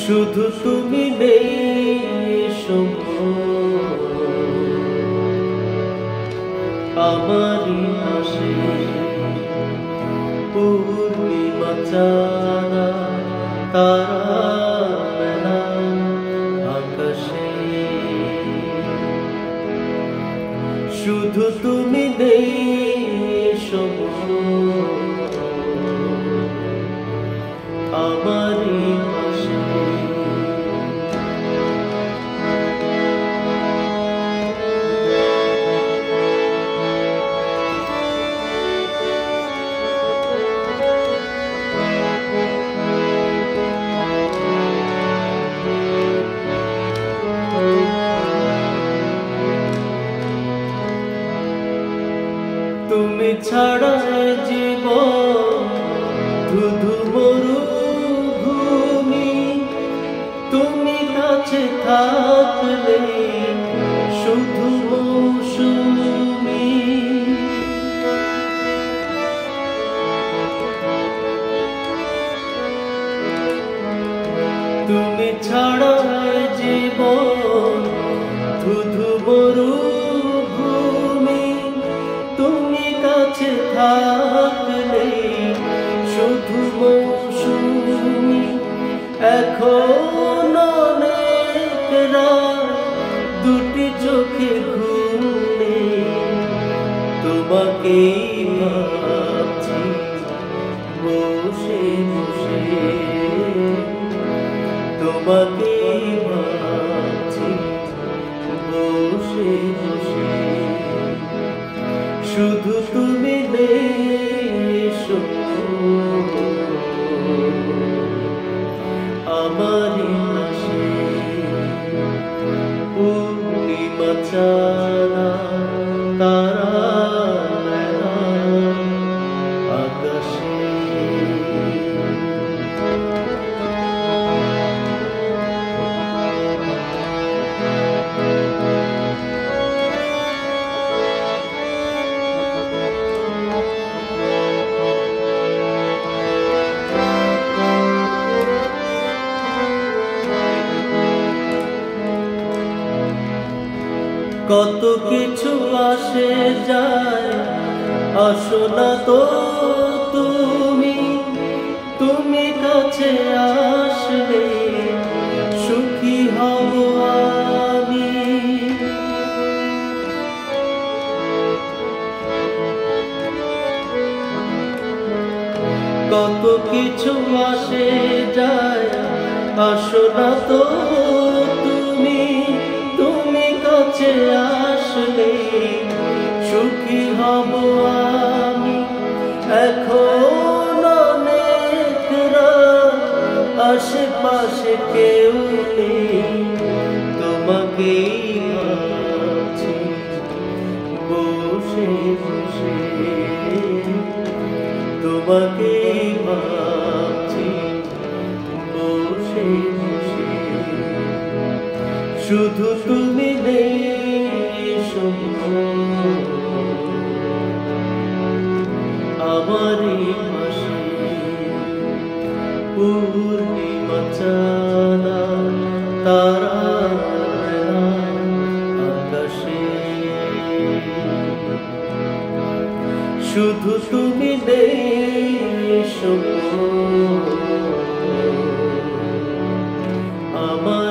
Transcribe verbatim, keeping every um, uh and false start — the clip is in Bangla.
শুধু তুমি নেই আমারই পাশে পূর্ণিমা চাঁদা তারা মেলা আকাশে শুধু তুমি নেই আমারই পাশে তুমি ছাড়া জীবন ধুধু মরুভূমি তুমি কাছে থাকলে শুধু মৌসুমি তুমি ছাড়া জীবন ধুধু মরুভূমি তুমি কাছে থাকলে শুধু মৌসুমি এখন অনেক রাত দুটি চোখে ঘুম নেই তোমাকেই ভাবছি বসে বসে তোমাকেই ভাবছি বসে বসে শুধু তুমি নেই আমারই পাশে পূর্ণিমা চাঁদা তারা মেলা আকাশে কত কিছু আসে যায় আসো না তো তুমি তুমি কাছে আসলে সুখী হব আমি কত কিছু আসে যায় আসো না তো তুমি তুমি কাছে আসলে সুখী হব আমি এখন অনেক রাত আশেপাশে কেউ নেই তোমাকেই ভাবছি বসে বসে তোমাকেই ভাবছি বসে বসে শুধু তুমি নেই আমারই পাশে পূর্ণিমা চাঁদা তারা মেলা আকাশে শুধু তুমি নেই আমার